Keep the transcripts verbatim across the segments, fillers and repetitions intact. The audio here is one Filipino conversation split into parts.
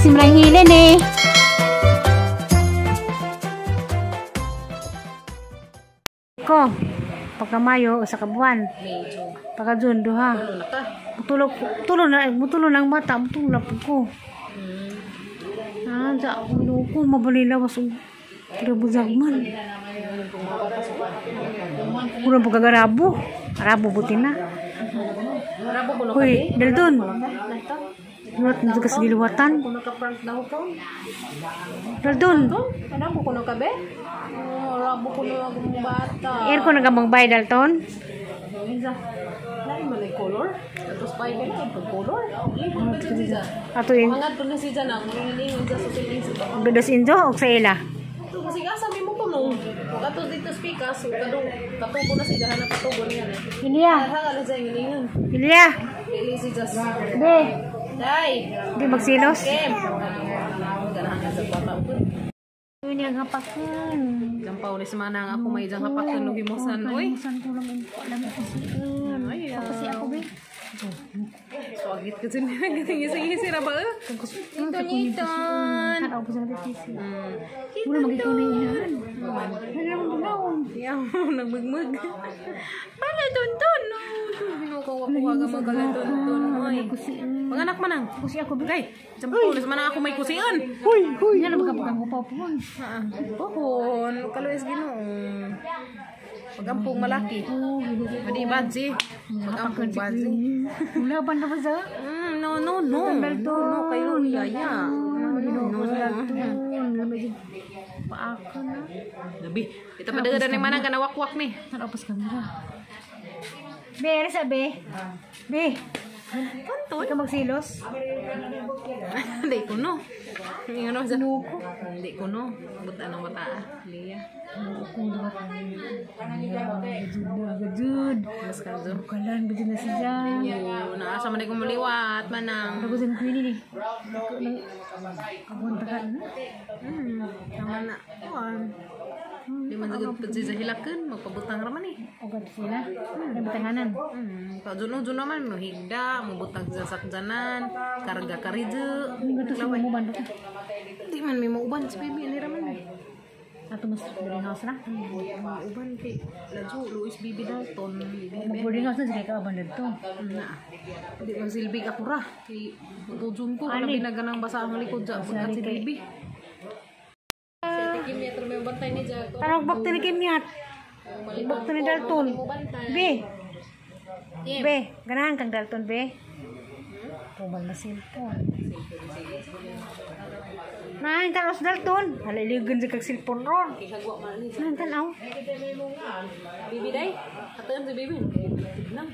si Manang Helen eh. Ko, pagka Mayo sa kabuan. Pagka June duha. Mutulog, tulog na, mutulog ng bata, mutulog ko. Ah, sa ulo ko mabalila was trabuzagman. Kurang pagkagarabo. Arabo buti na. Hoy, Dalton. Luwat na sa giliwatan. Dalton. Arabo ko na kabe? Arabo ko na ang bata. Air ko nagamang bay, Dalton. Lain ba na color? Tapos pa yun na yung color. Ato yun. Angat ko na si Janang. Ngayon sa susiling si Baka. Bedos injo o sa ila? Kasi nga sabi mo po nung kato dito speakers. Kadong katubo na si Jahan na katubo niya. Ilya. Kaya sa yung lingon. Ilya. Ili si Jas. Be. Day. Di magsilos. Kem. Ganahan ka sa bata ko. Yun yung hapakan. Jampaw ni semana nga ako may jang hapakan nung himusan. Uy. Himusan ko lang. Alam ko si Ay, kasi ako be. Swagit kasi niya. Ngisi-ngisi na ba? Ito niton. Haraw ko sa natisi. Mula mag-ikaw na inahan. Ano naman bunawon? Yaw, nagbagmag. Pala tonton. Binukawa-kuha ka magalang tonton. Ay, mga anak manang. Kusi ako be. Gay, jampaw ni semana ako may kusian. Huy, huy. Yan ang magkapagang ko pa po. Pohon, kaluis ginoon. Pagampong malaki. Madi badzi. Pagampong badzi. Mula ba na ba sa? Mm, no, no, no. No, no, kayo yaya. No, no, no. Paaka na. Gabi. Kita pa daga ni manang kana wakwak ni. Narapas kamera. Be, ano sabi? Be. Kanton. Ikaw magsilos? Hindi ko no. Yung ano sa Nuko. Hindi ko no. Buta ng bata. Liya. Nuko na ka. Gajud. Mas kanzo. Bukalan, gajud na siya. Yo, naasa man ko maliwat manang. Ako sa kuini ni. Abon takan. Hmm, tama na. Kuan. Di man sagad pud sa hilaken magpabutang ra man eh. Ogat sila. Ang tanganan. Hmm, ka juno-juno man mo higda, mo butang sa sakjanan, karga karije. Hindi ko to mo bando. Di man may mauban sa bibi ni ra man. Ato mas boarding house na. Uban kay laju Luis Bibi Dalton. Mag boarding house na sila ka abandon to. Na. Di man silbi ka pura. Kay tujun ko kana binaganang basa ang likod sa pagkat si Bibi. Kimia terus bantay ni Jago. Tarong bakti ni Kimiat. Bakti ni Dalton. Be. Be, ganahan kang Dalton be. Tumal na cellphone. Nahin tanos Dalton. Haliligan sa kag cellphone ron. Kagwa man ni. Nahin tanaw. Bibi day. Aton si Bibi. Nang.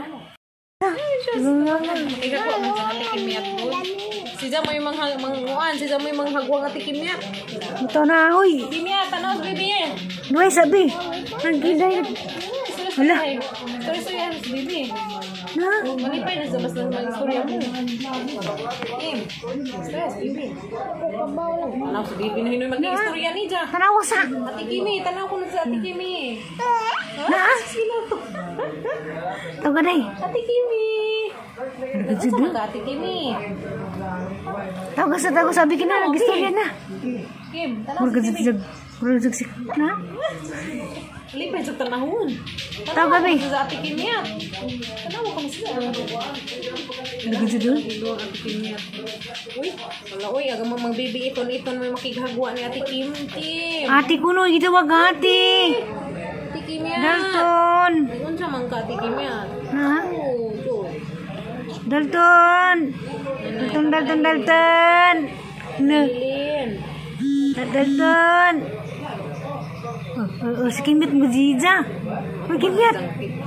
Ikaw ko mo sa ati Kimiat po. Si Jam may mga manguan, si Jam may mga hagwang ati Kimiat. Ito na, hoy. Kimiat, tanos Bibi eh. Nuay sabi. Nagkiday. Hala. Sorry, sorry, yan, Bibi. Na. Manipay na sa basta ng mga istorya mo. Kim, stress, Bibi. Ano si Bibi na hinoy mag-istorya ni Ja. Tanawa sa. Ati Kimi, tanaw ko na sa Ati Kimi. Na. Sino to? Ito ka day. Ati Kimi. Ano sa Ati Kimi? Tawag ka sa tawag sabi ka na. Nag-istorya na. Kim, tanaw Murag si Kimi. sa murag sa sik na. Lipay sa tanahon. Tawag ka be. Sa Ati Kimi. Tanaw ko na sila. Nagod sa doon. Doon Ati Kimi. Uy, wala uy, aga mo mang baby iton-iton may makighagwa ni Ati Kim. Kim. Ate ko no, gitawag ate. Ati Kimi. Dalton. Ayun siya mang ka Ati Kimi. Ha? Oh, to. Dalton. Dalton, Dalton, Dalton. Na. Lin. Dalton. Oh, oh, oh, si Kimit mo Ziza. Oh, Kimit.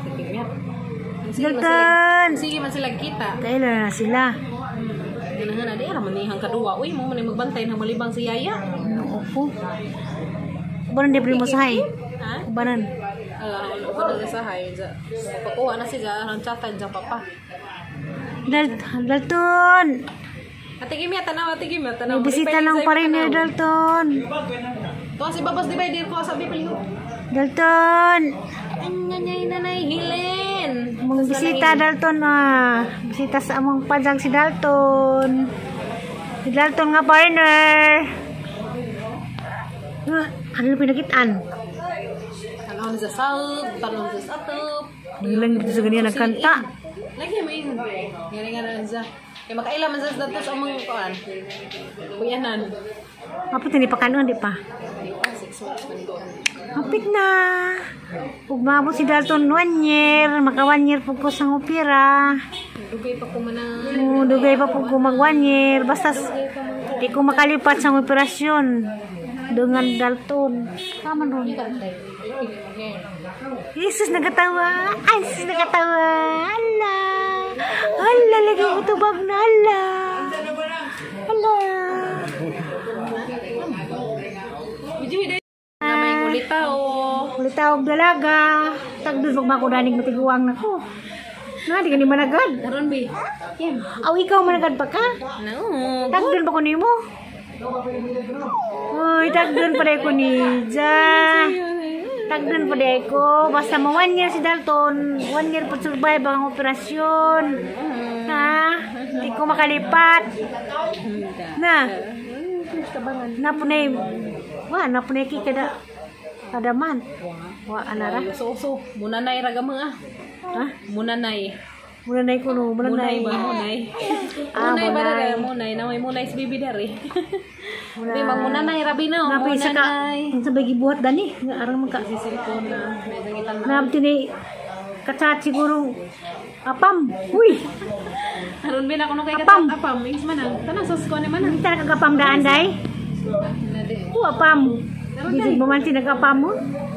Dalton. Sige man sila kita. Kailan na sila? Ganahan na di ara manihang kadua. Uy, mo man magbantay nang malibang si Yaya. Ano po? Kubanan di primo sahay. Ha? Kubanan. Ah, ano ko na sa hay. Pakuha na siya ang chatan sa papa. Dal Dalton. Ate Kimi, tanaw, Ate Kimi, tanaw. May bisita lang pa rin ni Dalton. Tuwa si Babas, di ba? Di ko sabi paliho. Dalton. Anya niya nanay Helen. Mong bisita Dalton ah. Bisita sa among pajang si Dalton. Si Dalton nga partner. Ah, ano pinakitaan? Tanong sa south, tanong sa south. Lang dito sa ganyan nagkanta. Lagi mo yun. Ngayon nga na sa. Kaya makailaman sa datos ang mga kuan. Kuyanan. Apa tinipakanon di pa? Di pa, six months man doon. Hapit na. Ug maabot si Dalton one year, maka one year pug ko sang opera. Dugay pa ko man ang... Oh, dugay pa pug ko mag one year basta di ko makalipat sang operasyon dengan Dalton. Tama ron. Jesus nagatawa. Ay, Jesus nagatawa. Ala. Ala lagi ko tubag na ala. Ala. Namay ulitaw. Ulitaw og dalaga. Tagdun pag makudanig matiguang na ko. Na, di ka ni managad. Karon bi. Yan. Aw, ikaw managad pa ka? No. Tagdun pa ko ni mo. Uy, tagdun pa rin ko ni Ja. Tagdun pa rin ko. Basta mo one year si Dalton. One year pa survive ang operasyon. Ha? Di ko makalipat. Na. Napunay. Wah, napunay ki kada. Kada man. Wah, anara. So-so. Munanay raga mga. Ha? Munanay. Munay ko no. Munay Munay. ba? Munay. Ah, Munay ba munay. na munay? Na may munay sa bibi dari. Munay. Di mag munanay rabi na. Napay sa ka. Ang sabay gibuhat dani. Nga arang magka. Sisilipon na. May sangitan na. Nabti ni kacat siguro apam. Uy. Aron bin ako no kay Apam. katat apam. Is manang. Tanang sos ko ni manang. Hindi talaga nagapam daan day. Na di. Oo, apam. Bisig mo man si nagapam mo.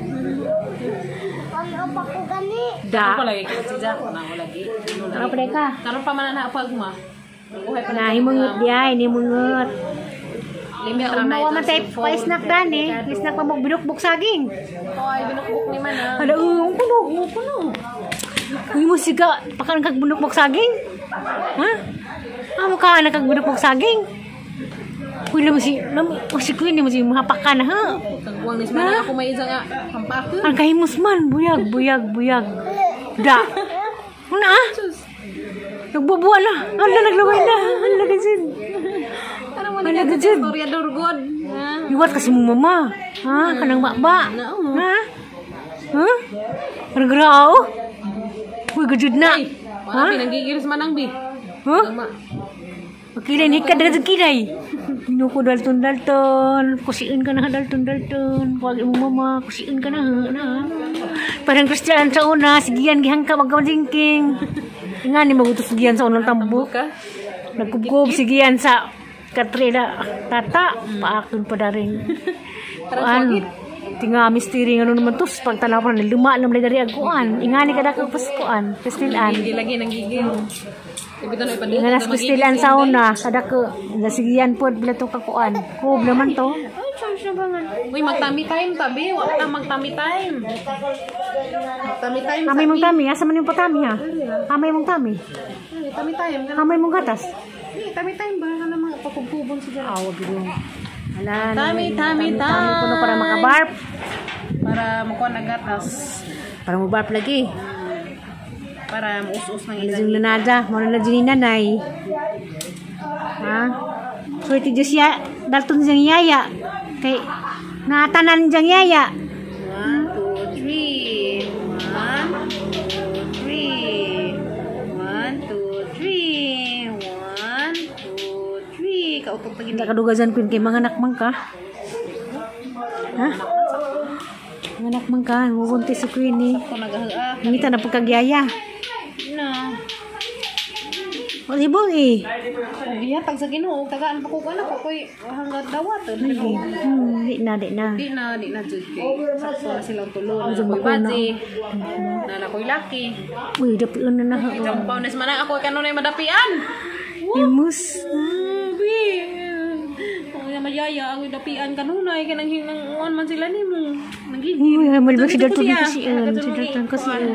Da. Ako lagi kay si Jack na ako lagi. Ano pa ka? Karon pa man na apag mo. Buhay pa Nah, himungot diay, ni mungot. Limit ra na Mawa ito. man tay pa snack dani. Snack pa mo binukbuk saging. Oy, binukbuk ni man ah. Ada um kuno, kuno. Uy mo siga, pakan kag binukbuk saging. Ha? Amo ka anak kag binukbuk saging. Uy mo si, lam si kuy ni mo si mahapakan ha. Kagwang ni man ako may isa nga hampako. Ang kahimus man, buyag, buyag, buyag. Da. Una ah. Nagbubuan na. Hala, naglaway na. Hala, gajin. Ano man Hala, ni gajin. Storya Durgod. Ha? Iwat kasi mo mama. Ha? Kanang makba. Oo. Ha? Ha? Kanang grao? Uy, gajid na. Ha? Pinanggigiris man ang bi. Ha? Tama. Makilay ni ka dagat kilay. Ino ko Dalton Dalton. Kusiin ka na Dalton Dalton. Huwag mo mama. Kusiin ka na. na. Parang Christian sa una. Sigiyan gihang ka magkamajingking. Nga ni magutos sigiyan sa unang tambok. Ka? Nagkubgob sigiyan sa katrina tata. Paakon pa na rin. Ano? Tinga misteri ano naman to. Pagtanaw pa na luma naman dari aguan. Ingani ka na kang paskuan. Pastilan. Gigi lagi nang gigil. Ibito na ipadil. Nga nas pastilan sa una. Kada ko. Nasigiyan po. Bila to kakuan. Kub naman to. Ay, charge na ba nga? Uy, magtami time tabi. Wala na magtami time. Magtami time Kamay mong tami. Asa man yung patami ha? Kamay mong tami. Ay, tami time. Kamay mong gatas. Ay, tami time ba? Ano mga pakububon siya. Awag yun. Ala. Tami, tami, Tami time. kuno para makabarp. Para makuha na gatas. Para mabarp lagi. Para maus-us ng Wala isang dyan nanada. Muna na dyan ni nanay. Ha? Swerte dyan siya. Dalton dyan yaya. Kay natanan dyan yaya. One, two, three. One, two, three. One, two, three. One, two, three. Kautok pa Hindi gini. ka dugasan ko kay mga anak man ka. Ha? Mga anak man ka. Mubunti si Queenie. Kung nag-ah. Nangita na pagkagyaya. Na. O libong eh. Biya, tag sa ginoo. Tagaan pa ko ka na. Kukoy hanggang dawat. Hmm, di na, di na. Di na, di na jud kay sakto na silang tulong. Ang Koy bakuna. baji. Na na koy laki. Uy, dapion na na. Isang paunas man ako kanunay madapian. Imus. Bi. Oh, ya mayaya ang dapian kanunay kanang hinang man sila nimo. Nagigil. Uy, malibag si Dalton siya. kasi yun. Si Dalton kasi yun.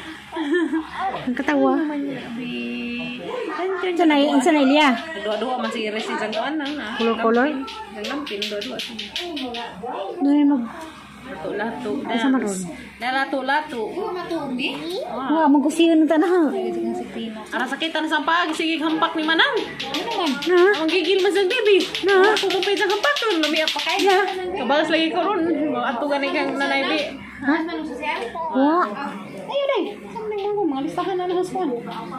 Ang katawa. Bi. Sa na, sa na Ilya. Dua-dua man si Resi jang kuan nang na. Color-color. Jang lampin dua-dua. Doon mag... Lato-lato. Isa maron. Nalato-lato. Wah, magkusiyon ta na. Ara sakitan sa pag sige hampak ni Manang. Na. Ang gigil man sa bibi. Na. Ako kung pwede sa hampak ron, lumiyak pa kay. Kabalas lagi ko ron. Ato ganing kang nanay bi. Ha? Wah. Ayo dai. Sama nang mo mga listahan na ng husband.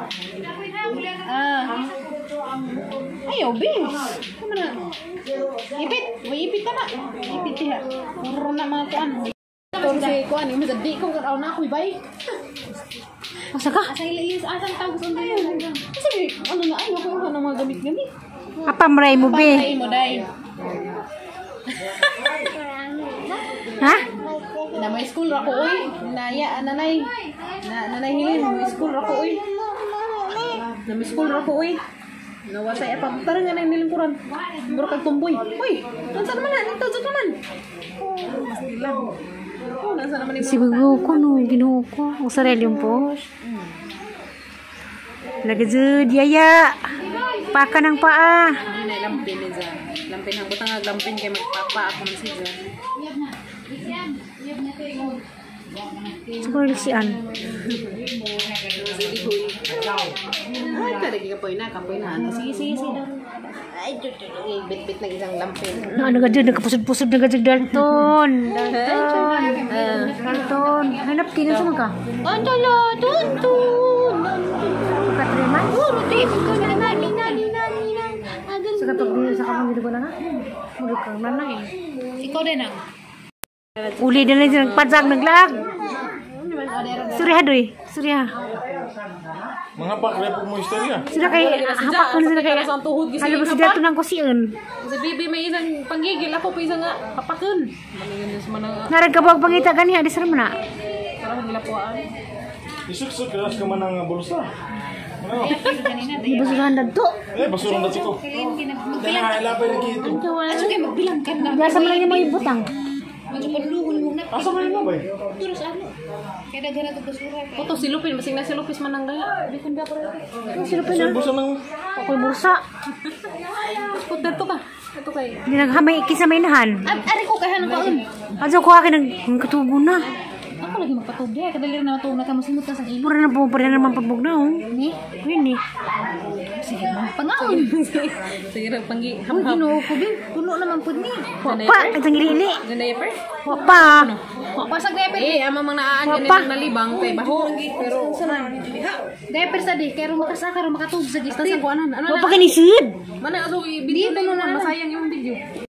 Ah. Ayo, bis. Kuma na. Ipit, may ipit ka na. Ipit diha. Muro na mga kuan. Tor si kuan, yung masadi ko karaw na ako bay. Asa ka? Asa ilis asan tawag sa unday. Kasi ano na ay ako ng mga gamit-gamit. Apa maray mo be? Patay mo dai. Ha? Na may school ako oy. Naya nanay. Na nanay hilin may school ako oy. Na may school ako oy. Nawasay apa tarang nga nang nilingkuran. Muro kag tumboy. Uy, unsa naman na dito sa naman? Oh, nasa naman ni Si bago ko no, ginuo ko. Ang sarelyong po. Lagad yaya. Paka ng paa. Hindi na lampin ni Zan. Lampin ang butang nga lampin kay magpapa ako man si Zan. Siguro sian. Sige ko. Ay, kadagi ka po na, kapoy na. Sige, sige, sige. Ay, bit-bit na isang lampin. Na ano gadyo nagkapusod-pusod na gadyo Dalton. Dalton. Dalton. Hanap kino sa mga. Antala, tuntun. Katriman. Oh, ruti. Nani, nani, nani, nani. Sa katog din sa kamang dito ko na nga. Murag kang nanay. Ikaw din ang. Uli din na dyan nagpadzag naglag. Surya doy. Surya. Mga pakre po mo istorya. Sila kay hapak ko na sila kay. Ang tuhod kasi Alam mo si Dalton ang kusiyon. si Bibi may isang panggigil. Ako pa isang nga papakan. Maningin sa manang Naragkabag pangita gani hadis ra man na. parang nilapuan. Isuk-suk keras ka man ang bulsa. Ano? Basuhan dadto. Eh, basuran na siko. Dahil nga ilapay na kito. Aso kayo magbilang ka na. Biasa man lang yung mga ibutang. Medyo panluhon mo na. Asa man yung bay? Terus ano? Kaya daghan ito basura. Oto si Lupin, masing na si Lupis man ang gaya. Di ko ba ko rin. Sino pa Sa na? bulsa ng... Ako'y bursa. Puter to ka. Ito kay. Hindi naghamay kisa may nahan. Ari ko kaya nang kaon. Adyo ko akin ng katubo na. Ako lagi magpatubdi. Kadali na matulog na ka masimot ka sa ilo. Pura na po, pura na naman pagbog na oh. Ni? Yun eh. Sige mo. Pangaon. Sige ra panggi. Uy, ginoo ko din. Puno naman pud ni. Wapa, itang ilili. Ganda yeper? Wapa. Pasag diaper. Eh, ama mang naaan Wapa. ganit nalibang kay baho. Pero diaper sa di kay makasa karo makatug sa gistin. Sa kuanan. Ano Wapa kanisid. Mana aso video na masayang yung video.